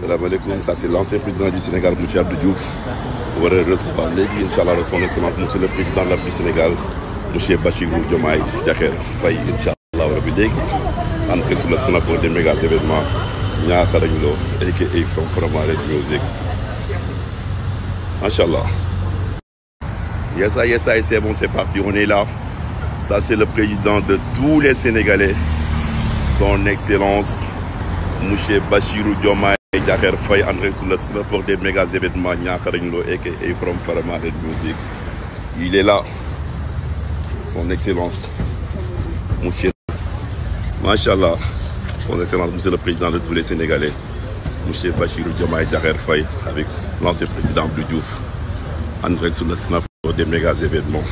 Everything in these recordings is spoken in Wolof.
salaamaaleykum, ça c'est l'ancien président du Sénégal monsieur Abdou Diouf war a recevoir léegi incha allah son excellence monsieur le président du Sénégal monsieur Bassirou Diomaye Diakhar Faye incha allah rabi léegi entré sur le scénario pour des méga événements Niakhar Lo aka from Faramareen Music machallah. Yes I c'est bon, c'est parti, on est là. Ça c'est le président de tous les Sénégalais, son excellence monsieur Bassirou Diomaye Diakhar Faye, entré sur le scénario pour des méga événements Niakhar Lo aka from Faramareen Music. Il est là, son excellence monsieur machallah, son excellence monsieur le président de tous les Sénégalais monsieur Bassirou Diomaye Diakhar Faye avec l'ancien président Abdou Diouf, entré sur le scénario pour des méga événements.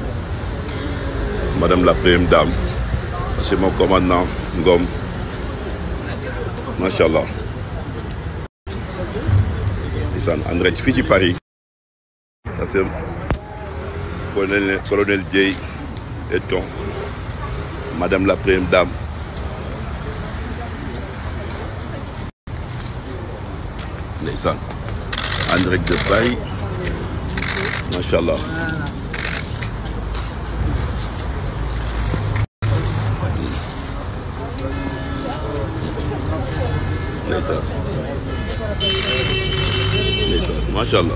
Madame la Première Dame, monsieur mon commandant Ngom, machallah. André Fiji Paris, ça c'est colonel Dieye Eton, Madame la Première Dame, Ndeysaan, André de Paris, machallah. Ndeysaan, machallah.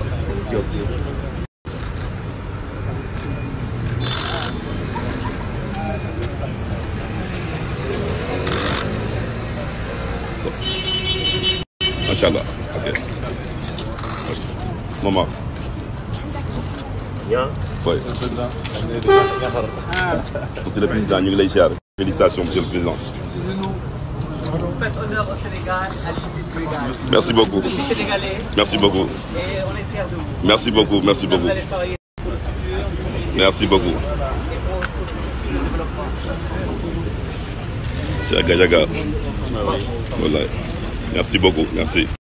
Machallah. Ok. Maman. Bien. Oui. Monsieur le président, ñu ngi lay ziar. Félicitations, monsieur le président. Vous faites honneur au Sénégal, à l'unité du Sénégal. Merci beaucoup. Je suis sénégalais. Merci beaucoup. Et on est fiers de vous. Merci beaucoup, merci beaucoup. Vous allez travailler pour le futur. Merci beaucoup. Et pour le développement. Cheikh Gadiaga. Voilà. Merci beaucoup, merci.